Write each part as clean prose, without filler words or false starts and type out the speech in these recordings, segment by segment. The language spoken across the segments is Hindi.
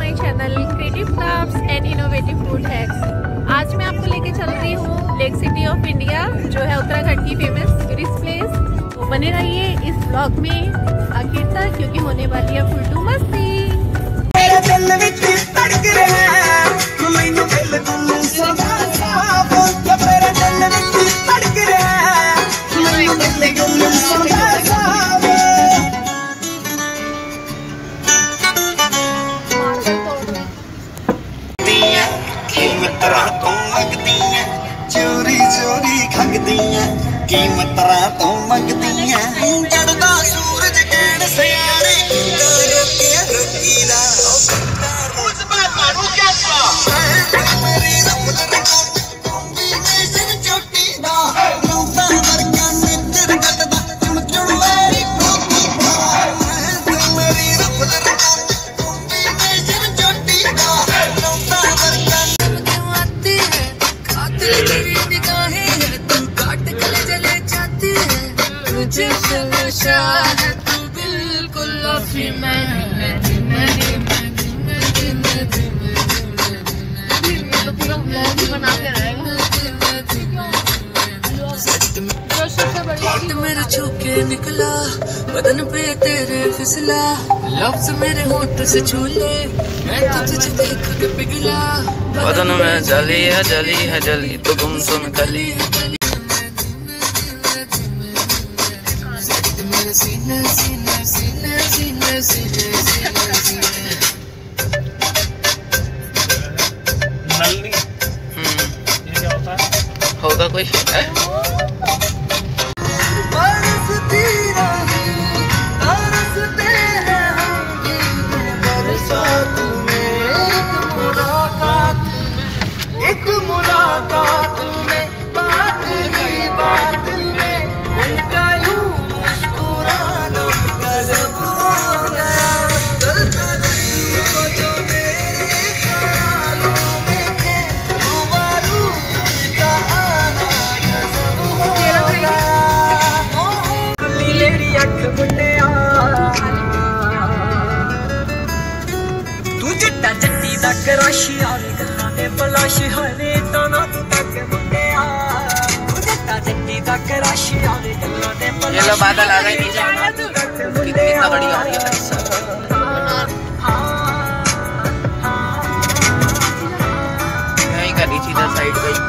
My channel creative crafts and innovative food hacks. आज मैं आपको लेके चल रही हूँ लेक सिटी ऑफ इंडिया, जो है उत्तराखंड की फेमस टूरिस्ट प्लेस। तो बने रहिए इस ब्लॉग में आखिर तक, क्योंकि होने वाली है फुल मस्ती। कीमतरा तो मंगदियां चढ़दा सूरज कहण सियारे रोके रोकीदा उस बात मारू क्या मेरी रब कॉम्बिनेशन चोटी दा नौता वर्गा मित्र गटदा चमचड़ वाली ठोकी मेरी रब कॉम्बिनेशन चोटी दा नौता वर्गा क्यों आती है खातिर तेरी निगाहें मुझे नशा है तू बिल्कुल मेरे छूके निकला बदन पे तेरे फिसला लफ्ज मेरे होंठ से छूले मैं तुझे देख के पिघला बदन में जली है जली तो गुमसुम कली है सीने सीने सीने सीने सीने सीने नलनी ये क्या होता है? होगा कोई एक मुलाकात में बात ही बात में उनका तू जट्टा जट्टी दा कराशी आवे गल्लां दे बलाश हरे ताना तू तक मुंडिया तू जट्टा जट्टी दा कराशी आवे गल्लां दे बलाश ये लो बादल आ गए नीचे कितनी तगड़ी आ रही है भाई साहब नहीं करनी सीधा साइड गई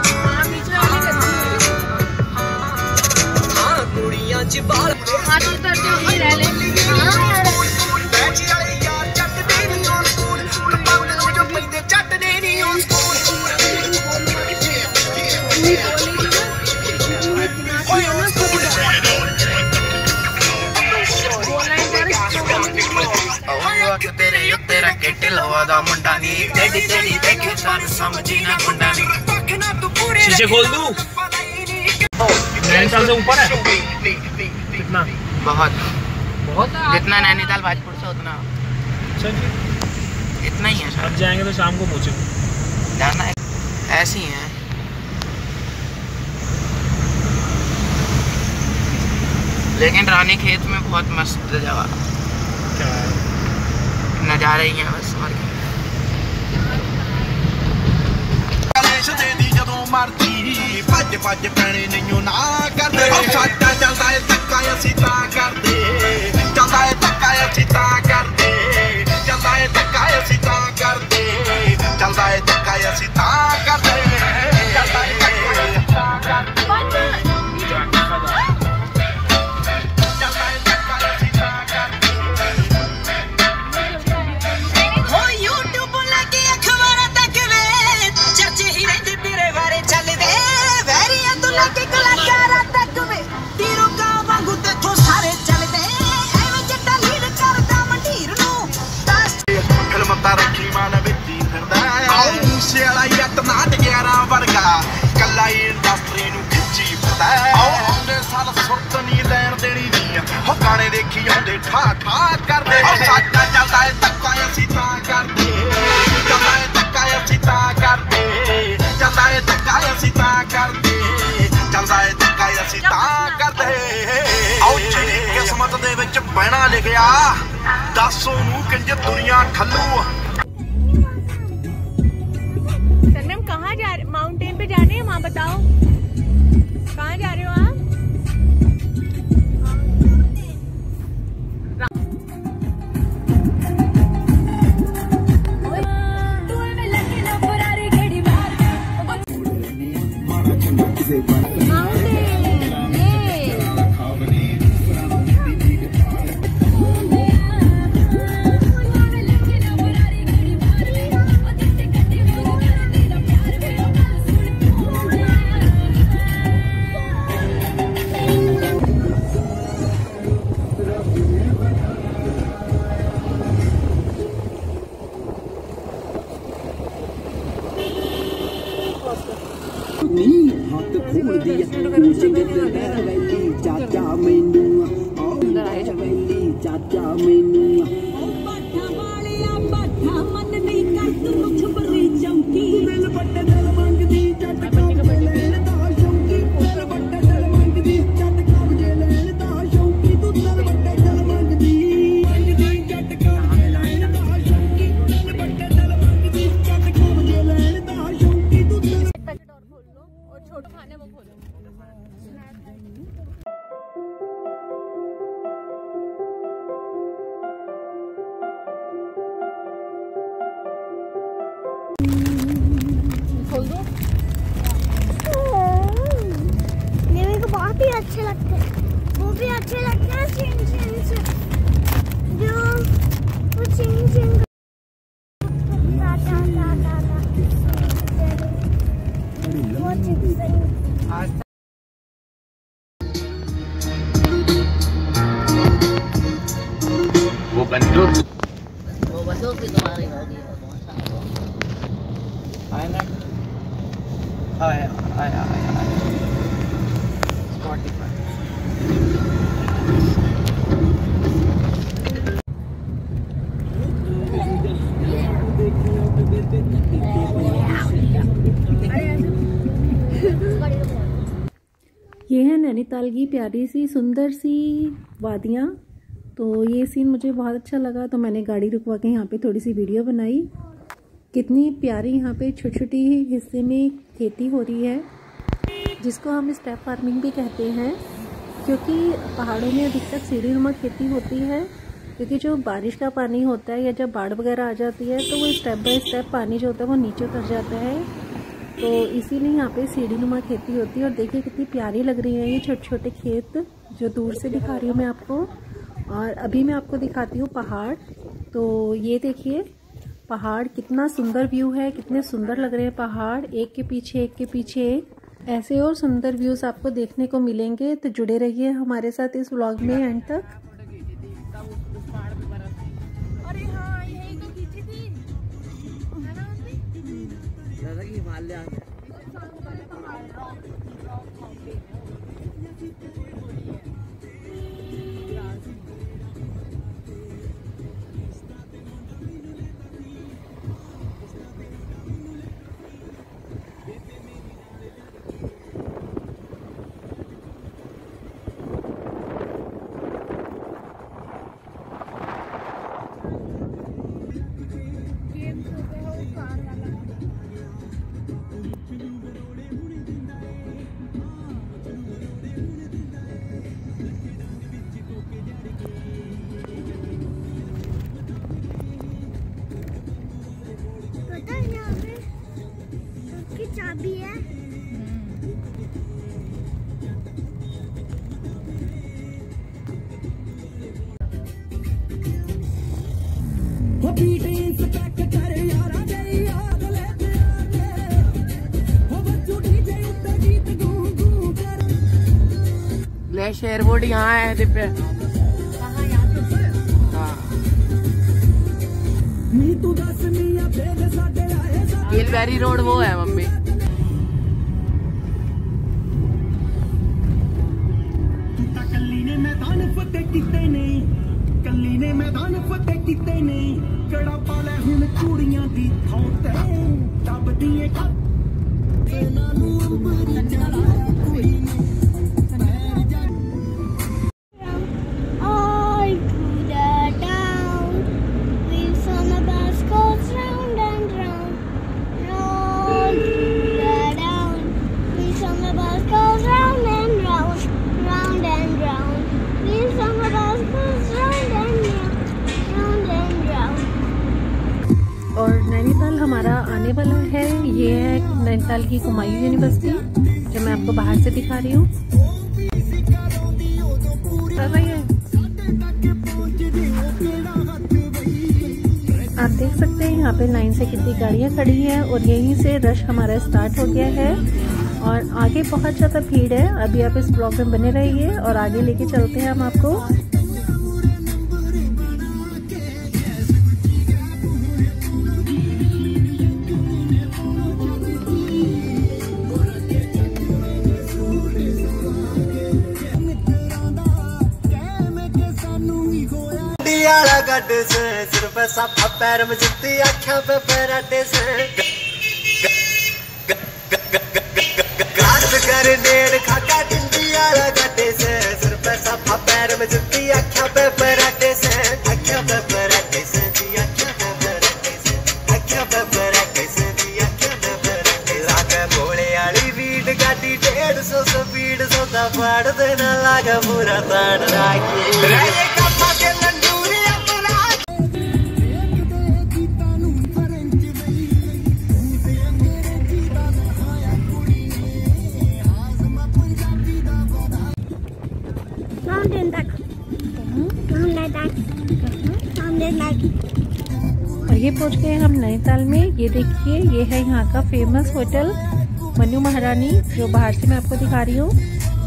हां कुड़ियां च बाल हां तो उतर जो ही रह ले तेरा केटे लवा दा मुंडा नी तेरी तेरी देखे साथ समझी ना गुंडा नी शीशे खोल दूं नैनीताल से ऊपर है कितना बहुत बहुत जितना नैनीताल भाजपुर से उतना अच्छा जी इतना ही है। अब जाएंगे तो शाम को पहुंचे जाना है ऐसी है। लेकिन रानी खेत में बहुत मस्त जगह क्या है नजारे ही हैं बस और मर्जी भज भज पैने नहीं ना करदे साडा चलदा है धक्का असीं तां करदे चलदा है धक्का असीं तां करदे चलदा है धक्का असीं तां करदे चलदा है धक्का असीं तां करदे चलदा है धक्का असीं तां गाने देखी आंदे ठा ठा करदे साडा चलदा है धक्का असीं तां करदे चलदा है धक्का असीं तां करदे चलदा है धक्का असीं तां करदे चलदा है धक्का असीं तां करदे आओ जी किस्मत दे विच बहना लिखिया दस ओनू किंज दुनिया ठल्लू बताओ कहाँ जा रहे हो आप? मेरे को बहुत ही अच्छे लगते हैं, वो भी अच्छे लगते हैं चिंग चिंग से, जो वो चिंग चिंग वो बंदूक भी तुम्हारी होगी। ये है नैनीताल की प्यारी सी सुंदर सी वादियाँ। तो ये सीन मुझे बहुत अच्छा लगा, तो मैंने गाड़ी रुकवा के यहाँ पे थोड़ी सी वीडियो बनाई। कितनी प्यारी यहाँ पे छोटी छोटी हिस्से में खेती हो रही है, जिसको हम स्टेप फार्मिंग भी कहते हैं, क्योंकि पहाड़ों में अधिकतर सीढ़ीनुमा खेती होती है। क्योंकि जो बारिश का पानी होता है या जब बाढ़ वगैरह आ जाती है तो वो स्टेप बाय स्टेप पानी जो होता है वो नीचे उतर जाता है, तो इसीलिए यहाँ पे सीढ़ीनुमा खेती होती है। और देखिए कितनी प्यारी लग रही है ये छोटे छोटे खेत, जो दूर से दिखा रही हूँ मैं आपको। और अभी मैं आपको दिखाती हूँ पहाड़। तो ये देखिए पहाड़, कितना सुंदर व्यू है, कितने सुंदर लग रहे हैं पहाड़, एक के पीछे एक। ऐसे और सुंदर व्यूज आपको देखने को मिलेंगे, तो जुड़े रहिए हमारे साथ इस व्लॉग में एंड तक। अरे हाँ, यही तो खींची थी, है ना? चाबी है। ग्लेशियर बोर्ड यहाँ है दिव्य। गिलवेरी रोड वो है मम्मी। कल्ली ने मैदान फतेह किते नहीं कड़ा पाले हुन चूड़ियां दी थां ते दब दिए हमारा आने वाला है ये है नैनीताल की कुमायूं यूनिवर्सिटी, जो मैं आपको बाहर से दिखा रही हूँ। आप देख सकते हैं यहाँ पे लाइन से कितनी गाड़ियाँ खड़ी हैं और यहीं से रश हमारा स्टार्ट हो गया है और आगे बहुत ज़्यादा भीड़ है। अभी आप इस ब्लॉग में बने रहिए और आगे लेके चलते हैं हम आपको। गड्ढे से सिर्फ साफा पैर में जुत्ती आँखों पे पराठे से घास कर नेड़ खाका टिंडी वाला गड्ढे से सिर्फ साफा पैर में जुत्ती आँखों पे पराठे से आँखों पे पराठे से जी आँखों पे पराठे से आँखों पे पराठे से जी आँखों पे पराठे लागे भोले वाली बीट गाड़ी 150 स्पीड सौदा फाड़ देना लागे पूरा ताड़ रागी कपा के और ये पहुंच गए हम नैनीताल में। ये देखिए, ये है यहाँ का फेमस होटल मनु महारानी, जो बाहर से मैं आपको दिखा रही हूँ।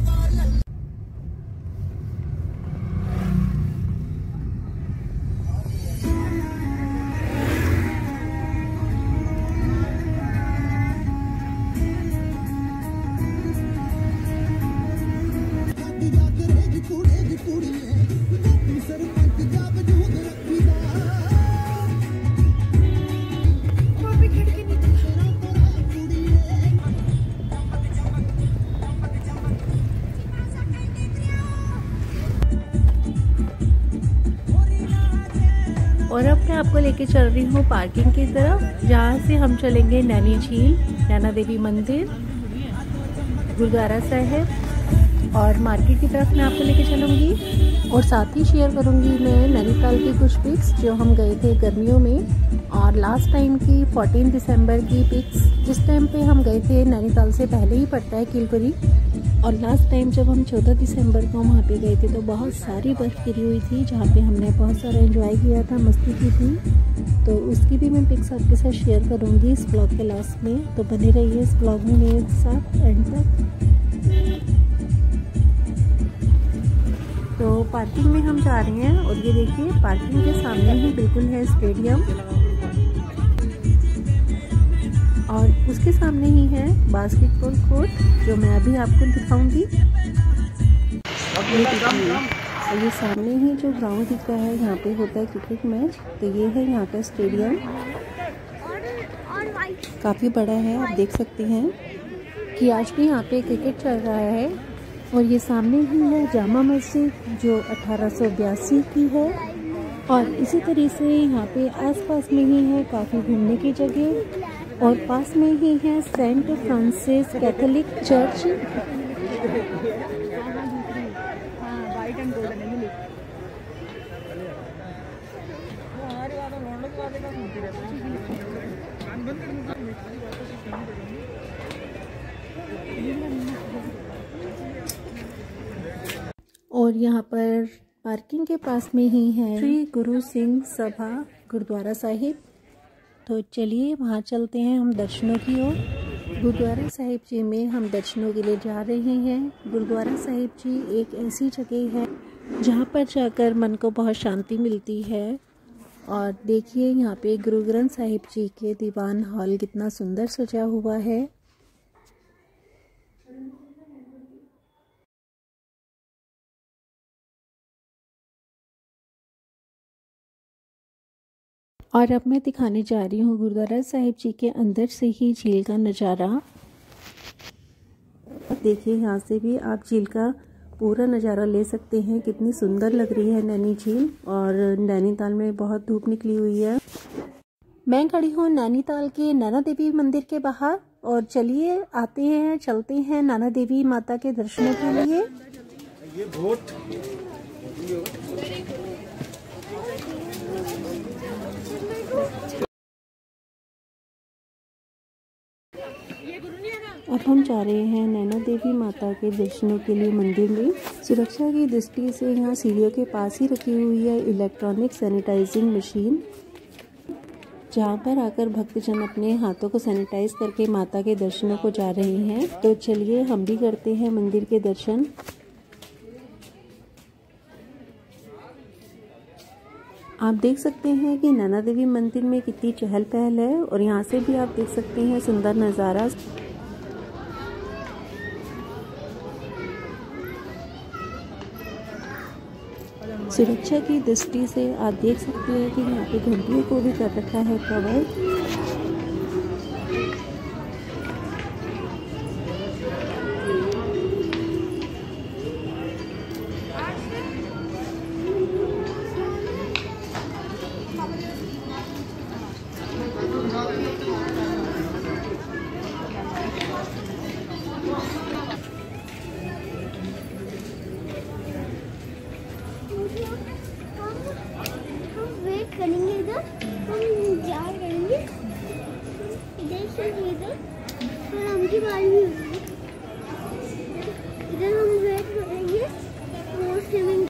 और अब मैं आपको लेके चल रही हूँ पार्किंग की तरफ, जहाँ से हम चलेंगे नैनी झील, नैना देवी मंदिर, गुरुद्वारा साहिब और मार्केट की तरफ मैं आपको लेके चलूँगी। और साथ ही शेयर करूँगी मैं नैनीताल की कुछ पिक्स जो हम गए थे गर्मियों में, और लास्ट टाइम की 14 दिसंबर की पिक्स, जिस टाइम पे हम गए थे नैनीताल से पहले ही पड़ता है किलपुरी। और लास्ट टाइम जब हम 14 दिसंबर को वहाँ पे गए थे तो बहुत सारी बर्फ़ गिरी हुई थी, जहाँ पे हमने बहुत सारा एंजॉय किया था, मस्ती की थी। तो उसकी भी मैं पिक्स आपके साथ शेयर करूँगी इस ब्लॉग के लास्ट में, तो बने रहिए इस ब्लॉग में मेरे साथ एंड तक। तो पार्किंग में हम जा रहे हैं और ये देखिए पार्किंग के सामने ही बिल्कुल है स्टेडियम, और उसके सामने ही है बास्केटबॉल कोर्ट, जो मैं अभी आपको दिखाऊंगी। ये सामने ही जो ग्राउंड दिख रहा है, यहाँ पे होता है क्रिकेट मैच। तो ये है यहाँ का स्टेडियम, काफ़ी बड़ा है, आप देख सकते हैं कि आज भी यहाँ पे क्रिकेट चल रहा है। और ये सामने ही है जामा मस्जिद, जो 1882 की है। और इसी तरह से यहाँ पे आसपास में ही है काफ़ी घूमने की जगह, और पास में ही है सेंट फ्रांसिस कैथोलिक चर्च। और यहाँ पर पार्किंग के पास में ही है श्री गुरु सिंह सभा गुरुद्वारा साहिब। तो चलिए वहाँ चलते हैं हम दर्शनों की ओर। गुरुद्वारा साहिब जी में हम दर्शनों के लिए जा रहे हैं। गुरुद्वारा साहिब जी एक ऐसी जगह है जहाँ पर जाकर मन को बहुत शांति मिलती है। और देखिए यहाँ पे गुरु ग्रंथ साहिब जी के दीवान हॉल कितना सुंदर सजा हुआ है। और अब मैं दिखाने जा रही हूँ गुरुद्वारा साहिब जी के अंदर से ही झील का नज़ारा। देखिए यहाँ से भी आप झील का पूरा नज़ारा ले सकते हैं। कितनी सुंदर लग रही है नैनी झील, और नैनीताल में बहुत धूप निकली हुई है। मैं खड़ी हूँ नैनीताल के नैना देवी मंदिर के बाहर, और चलिए चलते हैं नैना देवी माता के दर्शनों के लिए। अब हम जा रहे हैं नैना देवी माता के दर्शनों के लिए मंदिर में। सुरक्षा की दृष्टि से यहाँ सीढ़ियों के पास ही रखी हुई है इलेक्ट्रॉनिक सैनिटाइजिंग मशीन, जहाँ पर आकर भक्तजन अपने हाथों को सैनिटाइज करके माता के दर्शनों को जा रहे हैं। तो चलिए हम भी करते हैं मंदिर के दर्शन। आप देख सकते हैं कि नैना देवी मंदिर में कितनी चहल पहल है और यहाँ से भी आप देख सकते हैं सुंदर नज़ारा। सुरक्षा की दृष्टि से आप देख सकते हैं कि यहाँ पे घंटियों को भी कर रखा है कवर। हम वेट करेंगे इधर, हम जा करेंगे इधर से इधर, फिर हमकी बारी भी होगी। इधर हम वेट करेंगे वो स्विमिंग।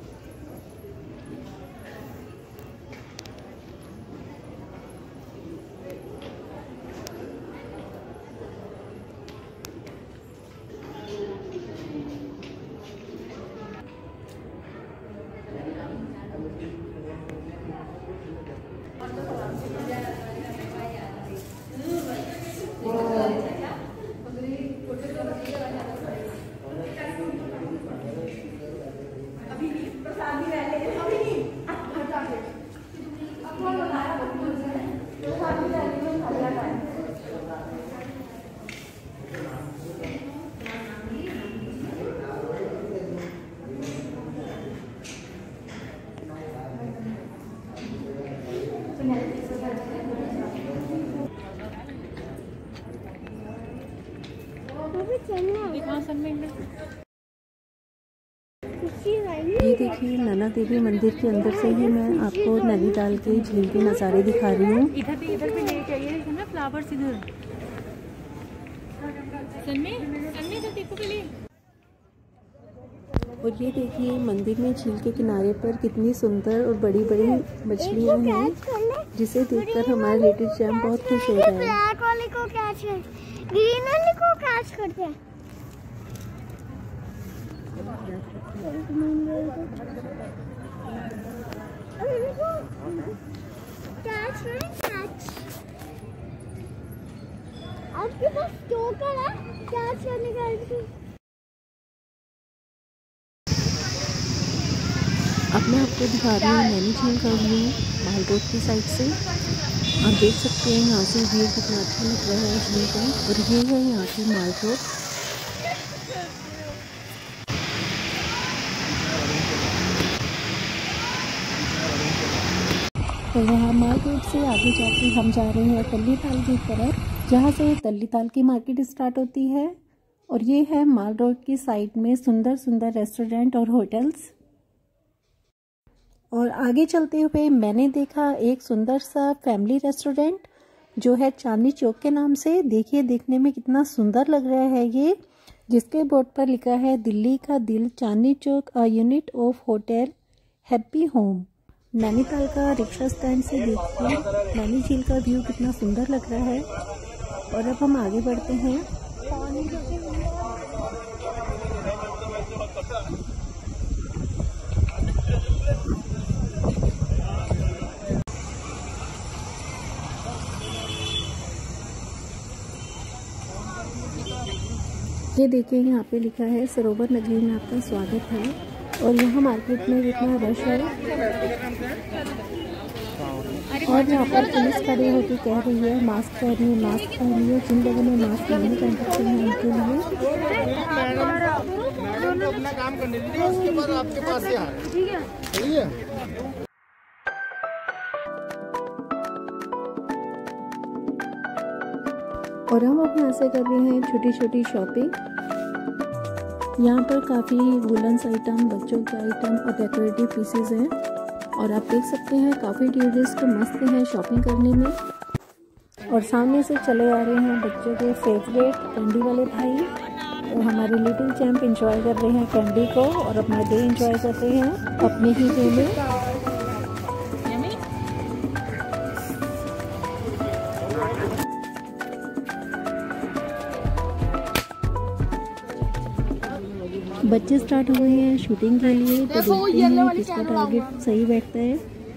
ये देखिए नैना देवी मंदिर के अंदर से ही मैं आपको नैनीताल के झील के नज़ारे दिखा रही हूँ। इधर भी ले जाइए ना फ्लावर्स इधर। और ये देखिए मंदिर में झील के किनारे पर कितनी सुंदर और बड़ी बड़ी मछलियाँ हैं, जिसे देखकर हमारे लेडी चैम बहुत खुश हो रहा है। ब्लैक वाले को कैच है, ग्रीन वाले को कैच करते हैं। आपके पास टोकन है कैच करने का? अब मैं आपको दिखा रही हूँ नैनी झील का व्यू माल रोड की साइड से। आप देख सकते हैं यहाँ से व्यू कितना अच्छा लग रहा है झील का। और ये है यहाँ की माल रोड। तो वहाँ माल रोड से आगे जाके हम जा रहे हैं तल्लीताल की तरफ, जहाँ से तल्लीताल की मार्केट स्टार्ट होती है। और ये है माल रोड की साइड में सुंदर सुंदर रेस्टोरेंट और होटल्स। और आगे चलते हुए मैंने देखा एक सुंदर सा फैमिली रेस्टोरेंट जो है चांदनी चौक के नाम से। देखिए देखने में कितना सुंदर लग रहा है ये, जिसके बोर्ड पर लिखा है दिल्ली का दिल Chandni Chowk, a unit of hotel happy home. Nainital का रिक्शा स्टैंड से देखिए नैनी झील का व्यू कितना सुंदर लग रहा है। और अब हम आगे बढ़ते हैं। ये देखिए यहाँ पे लिखा है सरोवर नगरी में आपका स्वागत है। और यहाँ मार्केट में कितना रश है। और यहाँ पर पुलिस खड़ी होकर कह रही है मास्क पहनिए, मास्क पहनिए। जिन लोगों ने मास्क नहीं पहन सकते हैं उनके लिए अपना काम करने दीजिए, उसके बाद आपके पास से आ रहे हैं। ठीक है। और हम अब यहाँ से कर रहे हैं छोटी छोटी शॉपिंग। यहाँ पर काफ़ी वुलन्स आइटम, बच्चों के आइटम और डेकोरेटिव पीसेस हैं। और आप देख सकते हैं काफ़ी टूरिस्ट मस्त हैं शॉपिंग करने में। और सामने से चले आ रहे हैं बच्चों के फेवरेट कैंडी वाले भाई। तो हमारे लिटिल चैम्प इंजॉय कर रहे हैं कैंडी को और अपना डे इंजॉय कर रहे हैं अपने ही वे में। बच्चे स्टार्ट हुए हैं शूटिंग के लिए, तो देखते हैं किसका टारगेट सही बैठता है।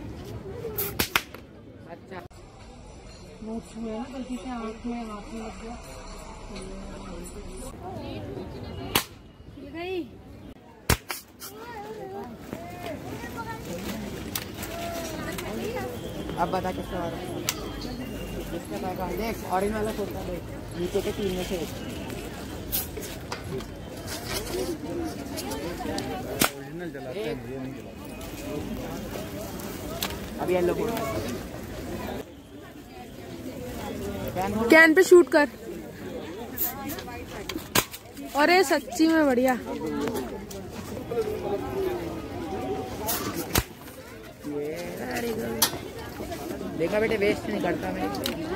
अब बता किसका वाला है? किसका बैगा देख, ऑरेंज वाला छोटा देख, नीचे के 3 में से ओरिजिनल चलाते हैं, ये नहीं चलाते। अब येलो बोल कैन पे शूट कर। अरे सच्ची में बढ़िया। Very good. देखा बेटे, वेस्ट नहीं करता मैं।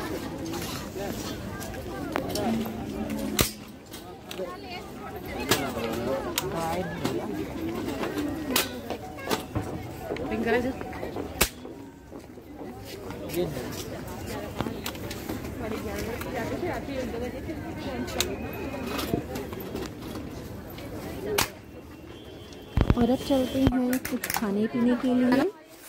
और अब चलते हैं कुछ खाने पीने के लिए।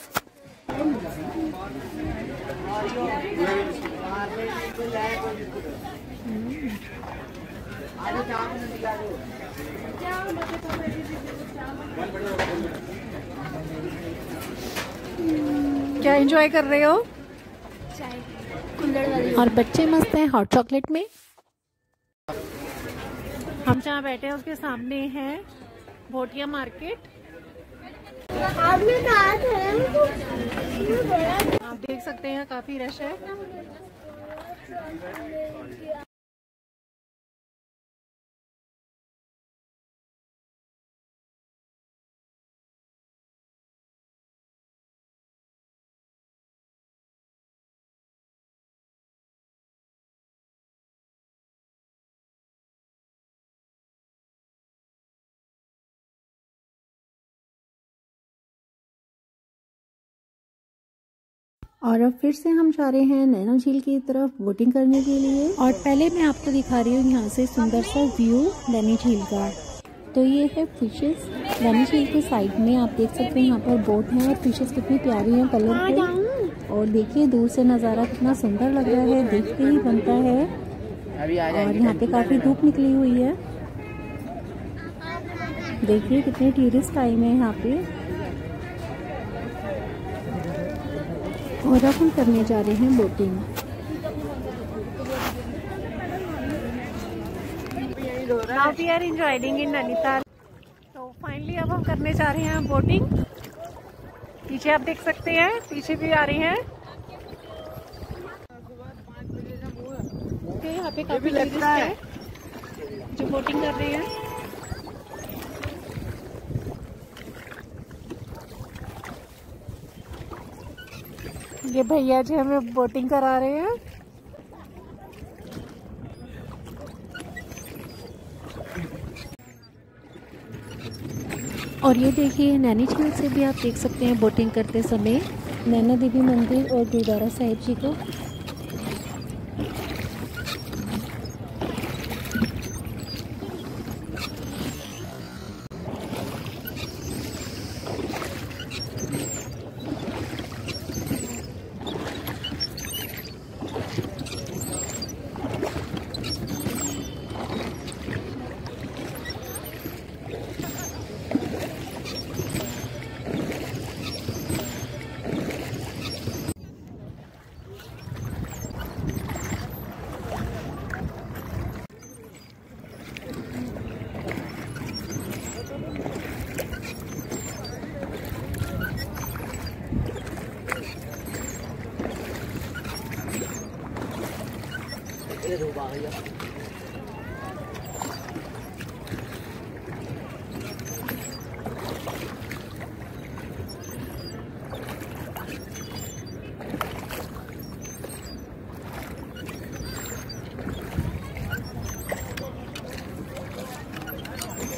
क्या एंजॉय कर रहे हो? और बच्चे मस्त हैं हॉट चॉकलेट में। हम जहाँ बैठे हैं उसके सामने है भोटिया मार्केट। आपने कहा था आप देख सकते हैं काफी रश है। और अब फिर से हम जा रहे हैं नैना झील की तरफ बोटिंग करने के लिए। और पहले मैं आपको दिखा रही हूँ यहाँ से सुंदर सा व्यू नैनी झील का। तो ये है फिशेस। नैनी झील के साइड में आप देख सकते हैं यहाँ पर बोट है और फिशेस कितनी प्यारी हैं कलरफुल। और देखिए दूर से नज़ारा कितना सुंदर लग रहा है, देखते ही बनता है। और यहाँ पे काफ़ी धूप निकली हुई है। देखिए कितने टूरिस्ट आए हैं यहाँ पे। और अब हम करने जा रहे हैं boating. Now we are enjoying in Nainital. तो फाइनली अब हम करने जा रहे हैं बोटिंग। पीछे आप देख सकते हैं, पीछे भी आ रही हैं। यहाँ पे काफी टूरिस्ट है जो बोटिंग कर रहे हैं। ये भैया जी हमें बोटिंग करा रहे हैं। और ये देखिए नैनी झील से भी आप देख सकते हैं बोटिंग करते समय नैना देवी मंदिर और गुरुद्वारा साहिब जी को।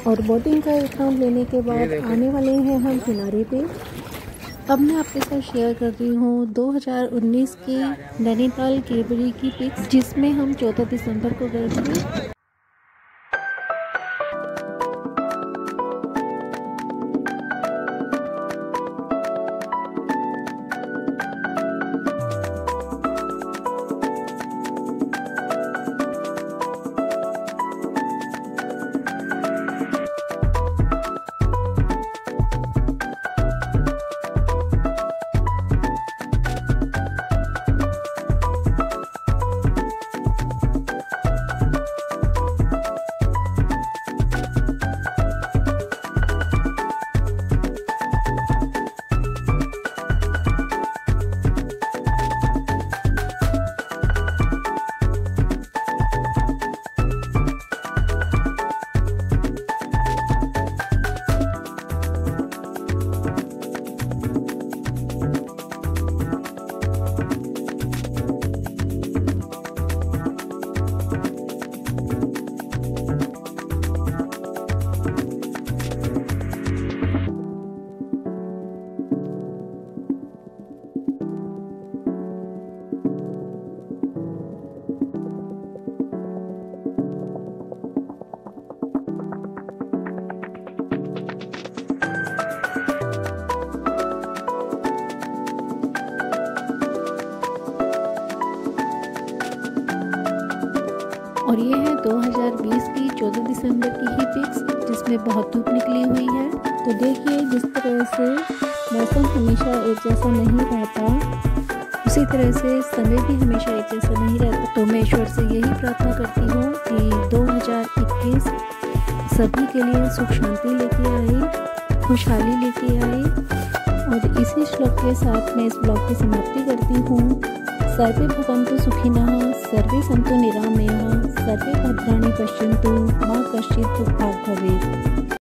और बोटिंग का एक राउंड लेने के बाद आने वाले हैं हम किनारे पे। अब मैं आपके साथ शेयर कर रही हूँ 2019 की नैनीताल केवरी की पिक्स, जिसमें हम 14 दिसंबर को गए थे। और ये है 2020 की 14 दिसंबर की ही पिक्स, जिसमें बहुत धूप निकली हुई है। तो देखिए जिस तरह से मौसम हमेशा एक जैसा नहीं रहता, उसी तरह से समय भी हमेशा एक जैसा नहीं रहता। तो मैं ईश्वर से यही प्रार्थना करती हूँ कि 2021 सभी के लिए सुख शांति लेके आए, खुशहाली लेके आए। और इसी श्लोक के साथ मैं इस ब्लॉग की समाप्ति करती हूँ। सर्वे भवन्तु सुखिनः, सर्वे सन्तु निरामयाः, सर्वे भद्राणि पश्यन्तु, मा कश्चित् दुःखभाग् भवेत्।